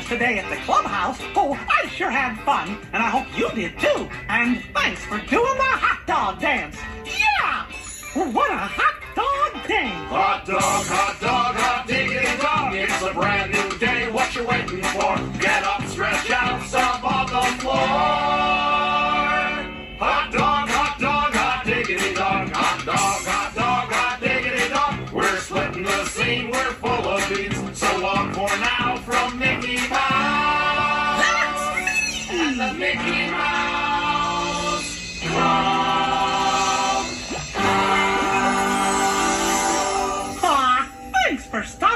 today at the clubhouse. Oh, I sure had fun, and I hope you did too. And thanks for doing the hot dog dance. Yeah! What a hot dog dance! Hot dog, hot diggity dog. It's a brand new day. What you waiting for? Get up, stretch out, stomp on the floor. Hot dog, hot diggity dog. Hot diggity dog. We're splitting the scene. We're full of beats. So long for now from Mickey Mouse. That's me! And the Mickey Mouse Club. Aw, thanks for stopping.